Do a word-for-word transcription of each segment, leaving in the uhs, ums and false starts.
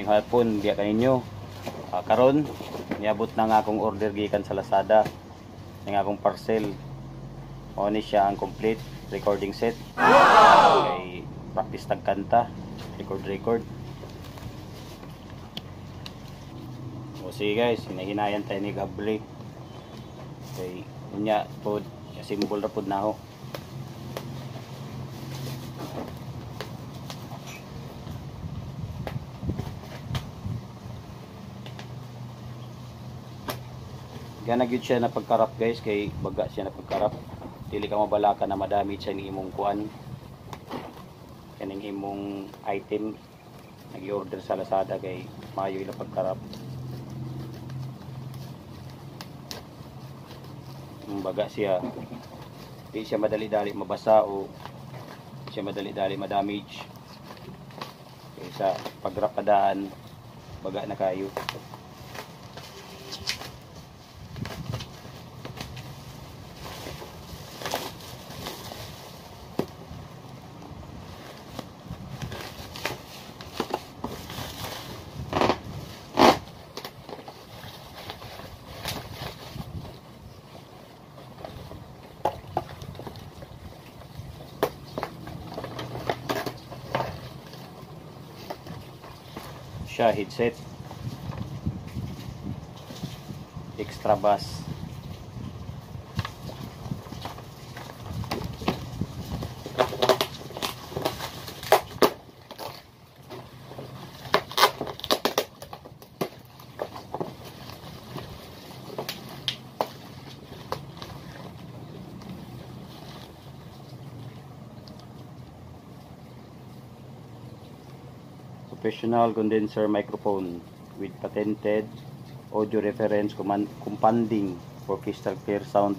Maning hapon biya kaninyo. Uh, karon niabot na nga akong order gikan sa Lazada. Ng akong parcel. Mao ni siya ang complete recording set. Kay practice tag kanta, record record. O sige guys, hinahinayan tayo ni Gabri. Kay unya pod symbol ra pod na ako. Gana gyud siya na pagkarap guys, kay baga siya na pagkarap. Dili ka mabalaka na madami siya ning imong kuan. Kaning imong item nag-order sa Lazada kay maayo ila pagkarap. Baga siya di siya madali-dali mabasa o siya madali-dali ma-damage. Kaya sa pagrap padaan baga na kayo. Siya headset extra bass. Professional condenser microphone with patented audio reference compounding for crystal clear sound.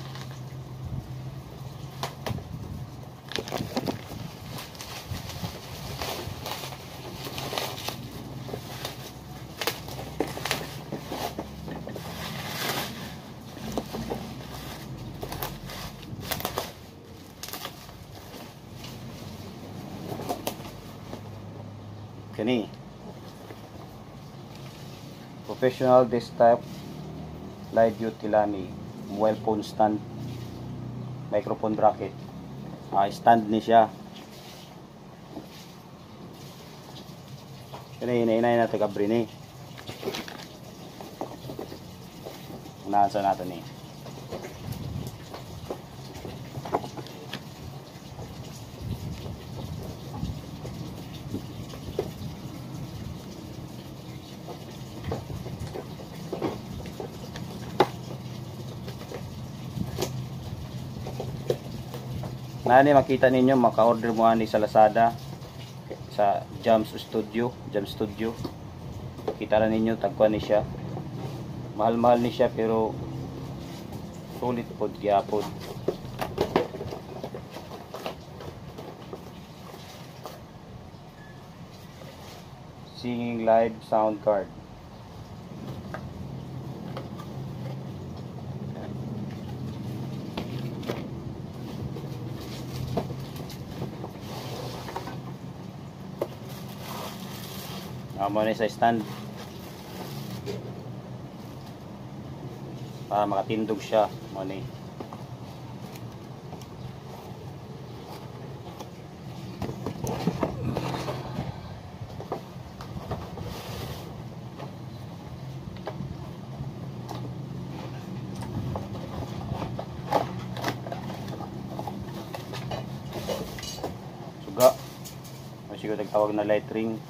Kani professional desktop live utility mobile phone stand microphone bracket. Ah, stand ni siya. Kani inainay na taga Brini. Nasa natin ni. Nani makita ninyo, maka-order mo ani sa Lazada sa Jams Studio, Jam Studio. Kita na ninyo tagkuan ni siya. Mahal-mahal ni siya pero sulit pod gyapon. Singing live sound card. Amo ni sa stand para makatindog siya mo ni. Suga mo siguro tagtawag na light ring.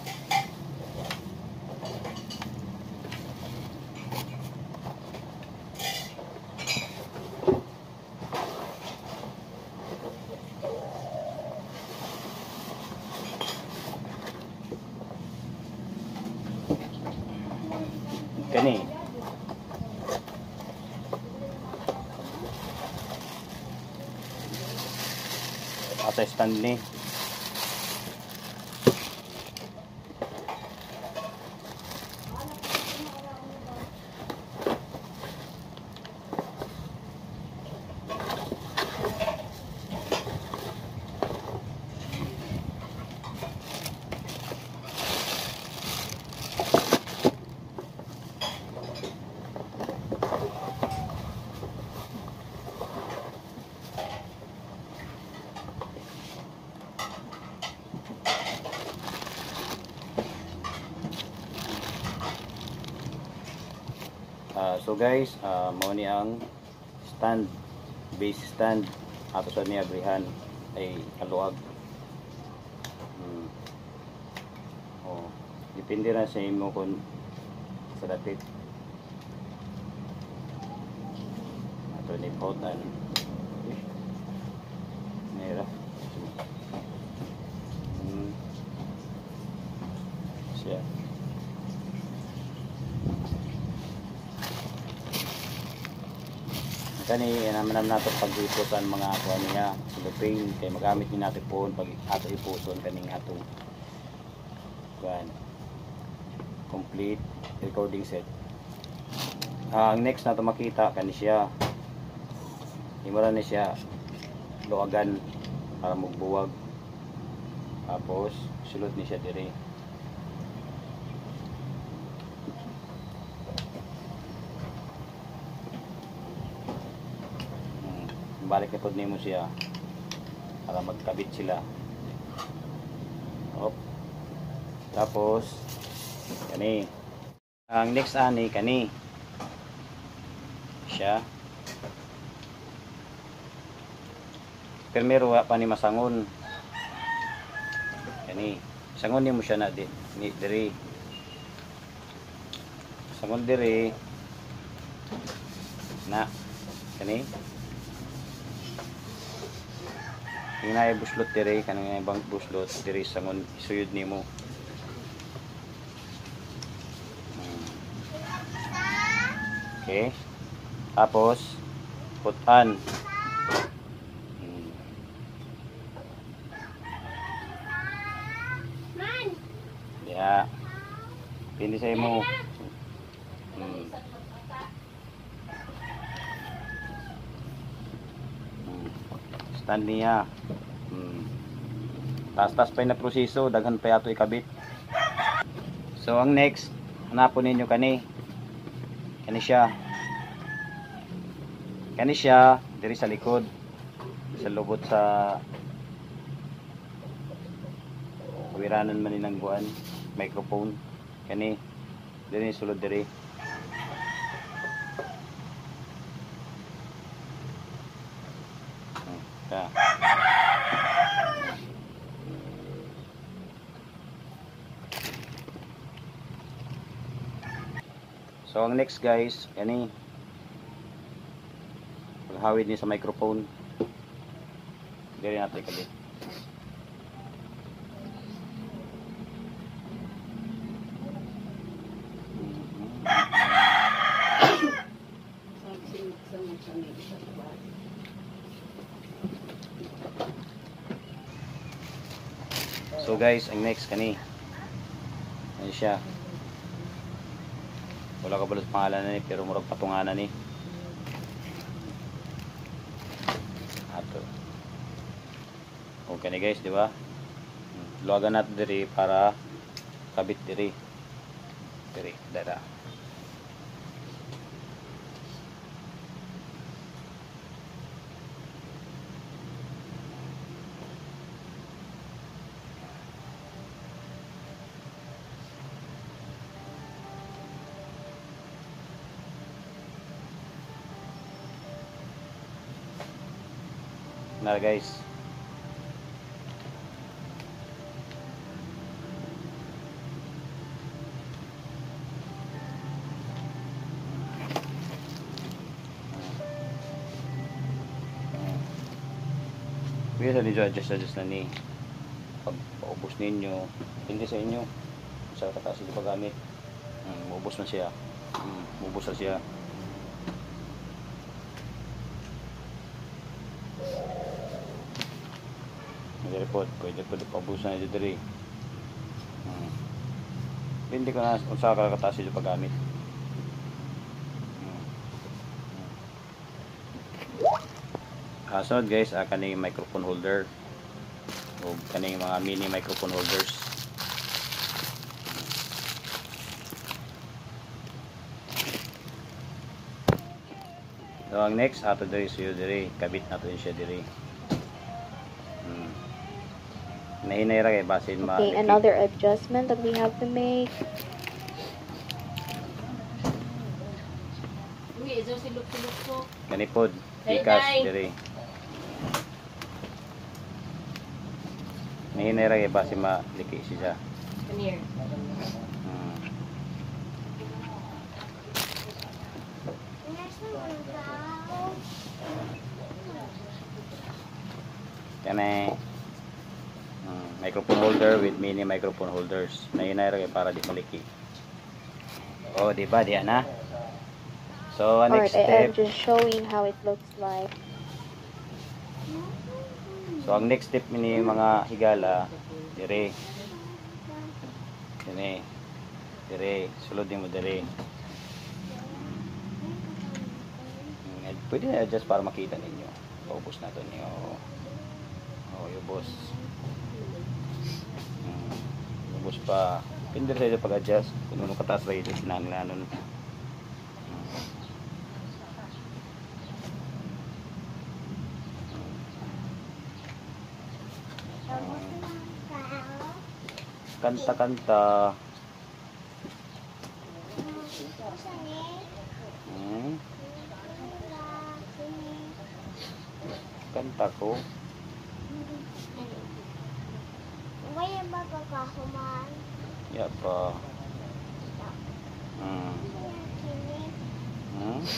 Kani asa stand ni Uh, so guys, uh, mao ni ang stand, base stand ato sa niya abrihan ay kaluwag. Hmm. Oh, depende na sa imo kung sa datit. Ato ni pautan. Nera. Hmm. Siya. Kani naman nato pag-ipusan mga kuha niya silupin kay magamit ni natin po pag ato ipuson kaning atong kuan complete recording set. Uh, ang next nato makita kani siya imura ni siya luwagan para magbuwag, tapos sulod ni siya dire. Balik na pod nimo siya para magkabit sila. Op. Tapos kani ang next ani kani siya primero wa pa ni masangon kani sangon nimo siya na di ni diri sangon diri na kani inay buslot dire kanang ibang buslot dire sangon isuyod nimo. Okay, tapos putan. Hmm. Ya, pindi sa imo. Hmm. Hmm. Stand niya. Hmm. Tas-tas pa na proseso, daghan pa ato ikabit. So ang next, hanapon ninyo kani. Kani siya. Kani siya diri sa likod. Sa lubot sa kawiranan man ninang buwan, microphone. Kani diri sulod diri. Ta. So ang next guys, kani paghawid ni sa microphone. Diri natin ikabit. So guys, ang next kani. Ano siya? Wala ka balos pangalan na ni pero murag patunganan ni. Ato. Okay ni guys, di ba? Luwagan natin diri para kabit diri. Diri, dara. Na guys. Bisa ni adjust adjust na ni pag paubos ninyo hindi sa inyo sa kataas yung paggamit. Hmm, maubos na siya. Hmm, maubos na siya. Pwede po, pwede po pabusan na dito rin. Hmm. Hindi ko na kung saan kakataas yung paggamit. Hmm. Ah, sunod guys, ah, kaning microphone holder. O kaning mga mini microphone holders. So ang next, ato diri suyo diri, kabit nato siya diri. Nahinay ra kay basin ma. Okay, another adjustment that we have to make. Ganipod, ikas diri. Nihinera kay base maliki siya. Kanir. Hmm. Kani hmm, microphone holder with mini microphone holders. Nihinera kay para di maliki. Oh, di ba diyan na? So, uh, next Alright, I am step. just showing how it looks like. So, ang next step ni mga higala, dire. Dire. Dire. Sulod din mo dire. Hmm, pwede na adjust para makita ninyo. Paubos na ito niyo. Oh, yung boss. Hmm, ubos pa. Pindi sa ito pag-adjust. Kung ano kataas ba ito, sinanglanon. Kanta-kanta. Hmm. Kanta ko. Ya pa. Hmm. Hmm.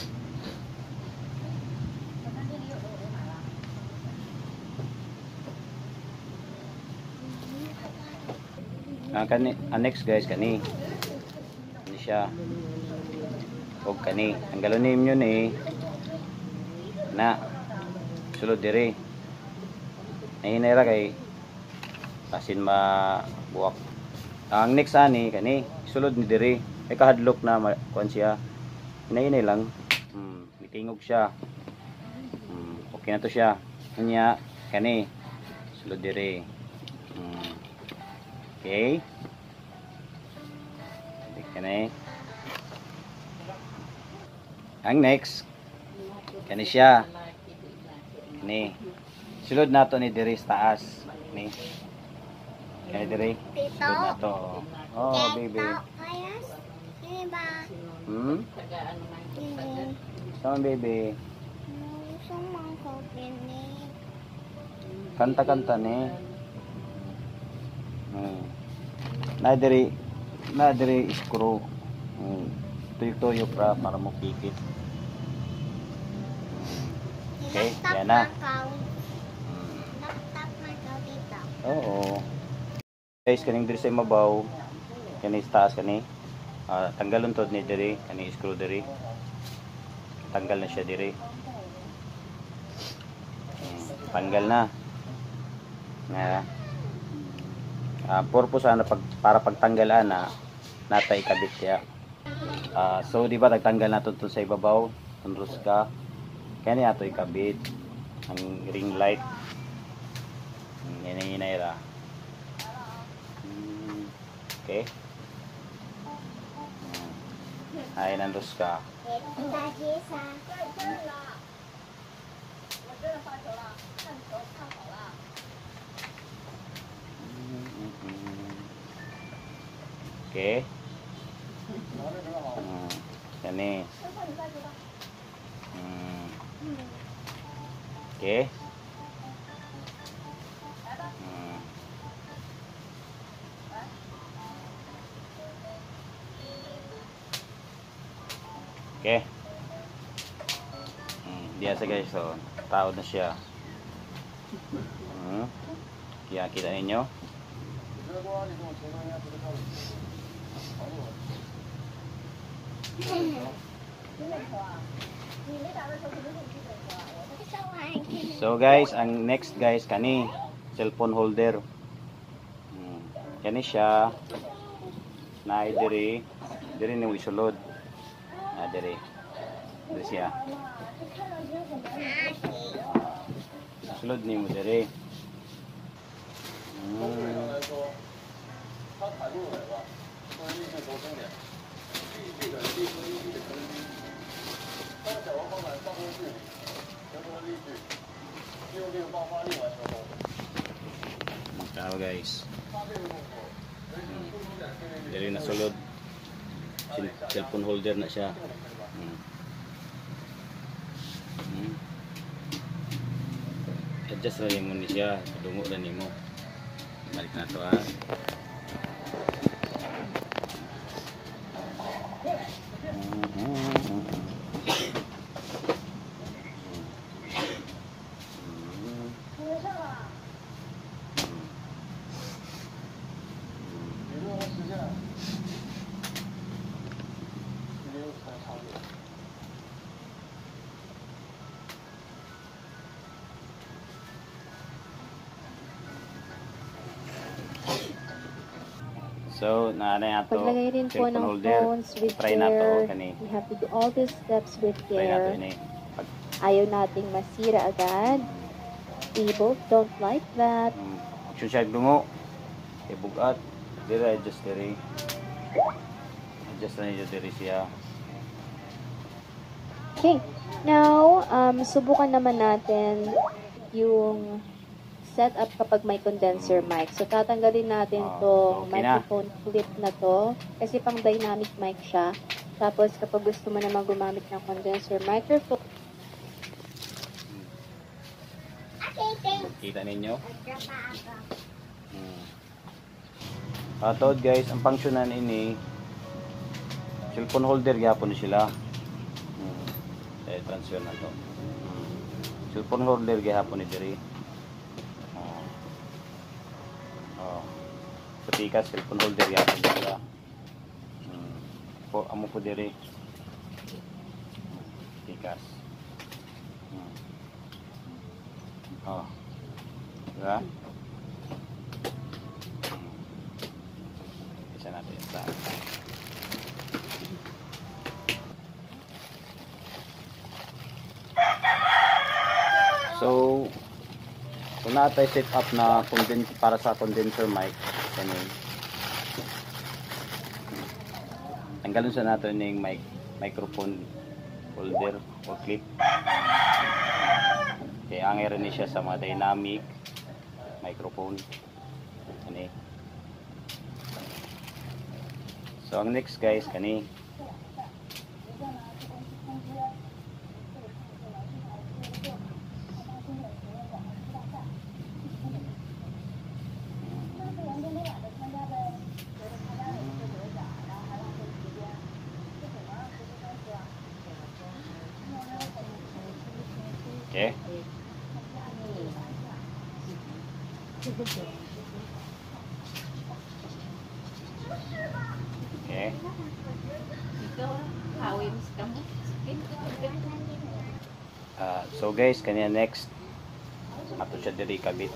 Ah, kani, ah, next guys, kani. Kani siya. Huwag kani. Ang galonim yun eh. Na. Sulod diri. Nahinera kay asin mabuwak. Ang next ani, kani. Sulod ni diri. May kahadlok na kuan siya. Hinahinay lang. Hmm, mitingog siya. Hmm, okay na to siya. Kanya, kani. Sulod diri. Hmm. Okay. Kani. Ang next. Kani siya. Kani. Sulod nato ni diri sa taas. Kani. Kani diri. Sulod nato. Oh, baby. Hmm? Sama baby. Kanta-kanta ni. Hmm. Na diri, na diri screw. Hmm. Tuyo-tuyo pra para mo pikit. Okay, yan na. Hmm. Oo. Guys, kaning diri sa imabaw, kani sa taas kani. Uh, tanggalon to ni diri, kani screw diri. Tanggal na siya diri. Hmm. Tanggal na. Na. Uh, purpose ana pag para pagtanggal ana natay kabit ya. Uh, so di ba tagtanggal nato to sa ibabaw, tunros ka. Kani ato ikabit ang ring light. Hinay-hinay ra. Hmm. Okay. Hmm. Ay nandos ka. Okay. Hmm. Kani. Hmm. Okay. Hmm. Okay. Hmm. Biasa guys, so taod na siya. Hmm. Kaya kita ninyo. So guys, ang next guys kani cellphone holder. Hmm. Kani siya na diri diri ni isulod. Na diri. Diri siya. Sulod ni mo diri. Hmm. Magkano guys. Hmm. Diri na sulod. Cellphone holder na siya. Hmm. Hmm. Adjust lang mo ni siya, dungo lang nimo. Balik na to ah. So, naanay nato. Paglagay rin po ng holder. phones with Try na to care, kani. we have to do all these steps with Try na to care. ini. Pag Ayaw nating masira agad. We both don't like that. um, action siya dungo. Ibugat. Dira adjust diri. Adjust na niyo diri siya. Okay, now, um, subukan naman natin yung setup kapag may condenser mic. So, tatanggalin natin Ah, tong okay na. microphone clip na to. Kasi pang dynamic mic siya. Tapos, kapag gusto mo naman gumamit ng condenser microphone, Kita ninyo. Hmm. Atod guys, ang funksyonan ini cellphone holder gyapon sila. Hmm. Eh transfer na to. Hmm. Cellphone holder gyapon ni diri. Oh. Oh. Ketika cellphone holder gyapon sila. Hmm. Po amo po diri. Tikas. Hmm. Oh. Diba? Isa natin sa so kung natin set up na condense para sa condenser mic ganun tanggalin sa natin yung mic microphone holder o clip kaya ang rin siya sa mga dynamic microphone kani. So ang next guys kani okay. Okay. Uh, so guys, kanya next ato siya diri kabit.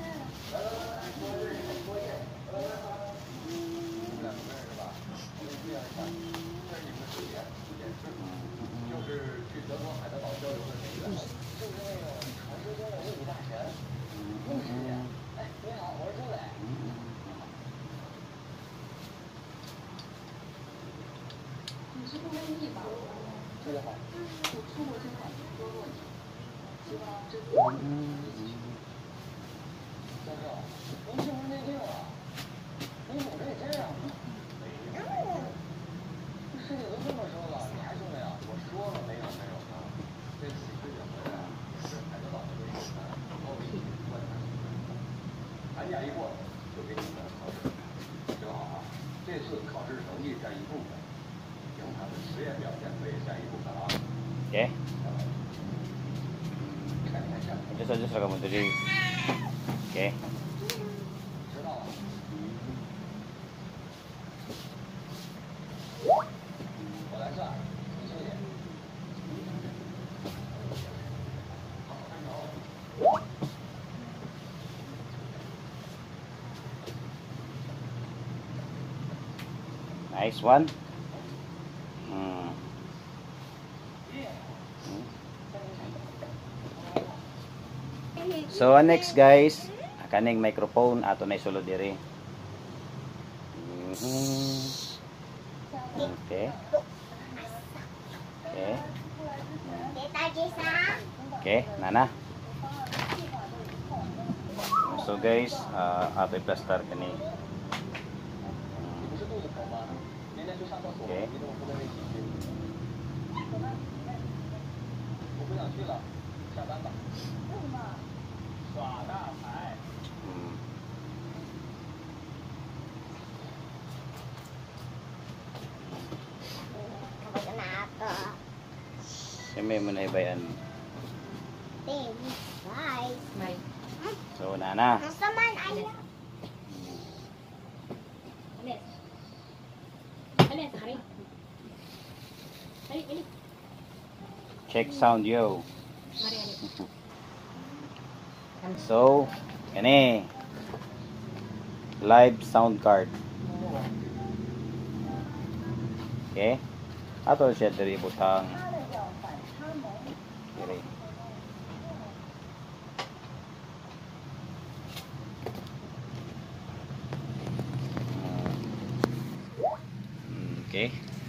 Okay. Adjust adjust lang mo diri. Okay. Nice one. Hmm. So next guys, kaning microphone ato na isulod diri. Mhm. Okay. Okay. Okay, nana. So guys, uh, ato i-plaster kani. Okay. Hmm. Siyempre mo na ibayan mo. May. So, nana. Alis. Alis, hari. Hari, ini. Check sound yo. Mari, alis. So, kani. Live sound card. Okay? Ato siya dari butang. Kiri. Hmm, okay.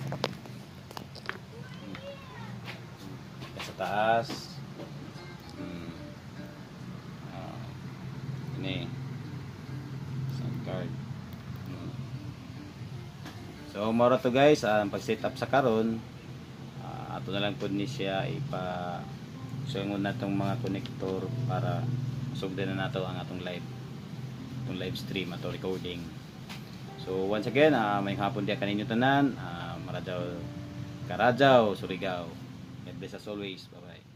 Sa taas. Hmm. Ah, ini. Sound card. Hmm. So, moro to guys, ang pag-set up sa karon, uh, ato na lang po ni siya ipa sungon na tong mga connector para sugdan na nato ang atong live itong live stream ato recording. So once again, uh, may hapon dia kaninyo tanan, uh, Maradyaw Karadyaw Surigao. God bless as always. Bye bye.